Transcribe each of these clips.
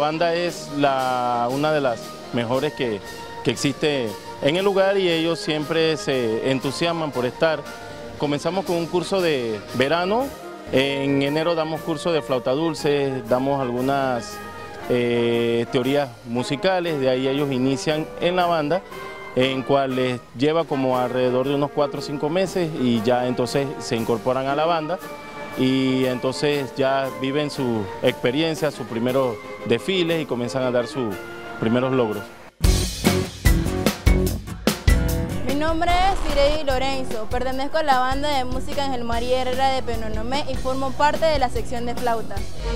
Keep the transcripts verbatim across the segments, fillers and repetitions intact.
banda es la, una de las mejores que, que existe en el lugar y ellos siempre se entusiasman por estar. Comenzamos con un curso de verano, en enero damos curso de flauta dulce, damos algunas eh, teorías musicales, de ahí ellos inician en la banda, en cual les lleva como alrededor de unos cuatro o cinco meses y ya entonces se incorporan a la banda y entonces ya viven su experiencia, sus primeros desfiles y comienzan a dar sus primeros logros. Mi nombre es Irei Lorenzo, pertenezco a la banda de música Ángel María Herrera de Penonomé y formo parte de la sección de flauta.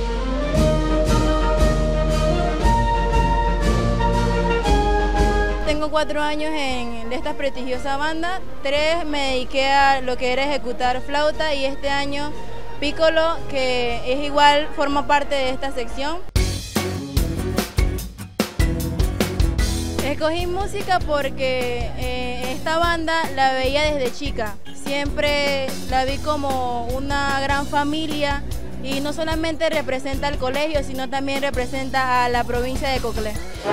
Tengo cuatro años en esta prestigiosa banda, tres me dediqué a lo que era ejecutar flauta y este año Piccolo, que es igual, forma parte de esta sección. Escogí música porque eh, esta banda la veía desde chica, siempre la vi como una gran familia y no solamente representa al colegio, sino también representa a la provincia de Coclé.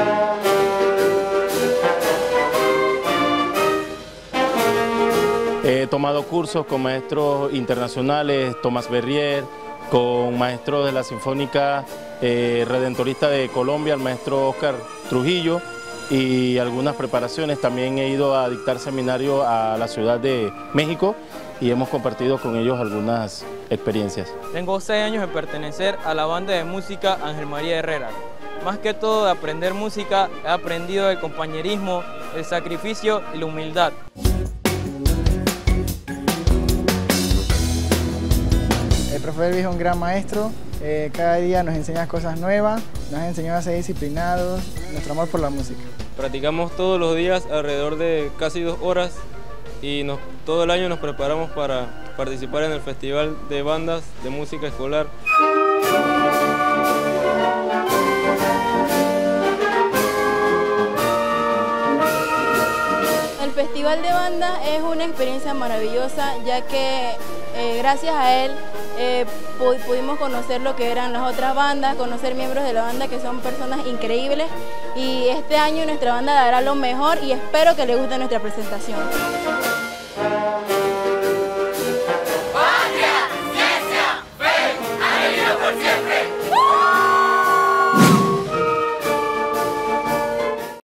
He tomado cursos con maestros internacionales, Tomás Berrier, con maestros de la Sinfónica eh, Redentorista de Colombia, el maestro Oscar Trujillo, y algunas preparaciones. También he ido a dictar seminario a la Ciudad de México y hemos compartido con ellos algunas experiencias. Tengo seis años de pertenecer a la banda de música Ángel María Herrera. Más que todo de aprender música, he aprendido el compañerismo, el sacrificio y la humildad. El profe Elvis es un gran maestro, eh, cada día nos enseña cosas nuevas, nos ha enseñado a ser disciplinados, nuestro amor por la música. Practicamos todos los días alrededor de casi dos horas y nos, todo el año nos preparamos para participar en el Festival de Bandas de Música Escolar. El Festival de Bandas es una experiencia maravillosa, ya que eh, gracias a él eh, pudimos conocer lo que eran las otras bandas, conocer miembros de la banda que son personas increíbles y este año nuestra banda dará lo mejor y espero que les guste nuestra presentación.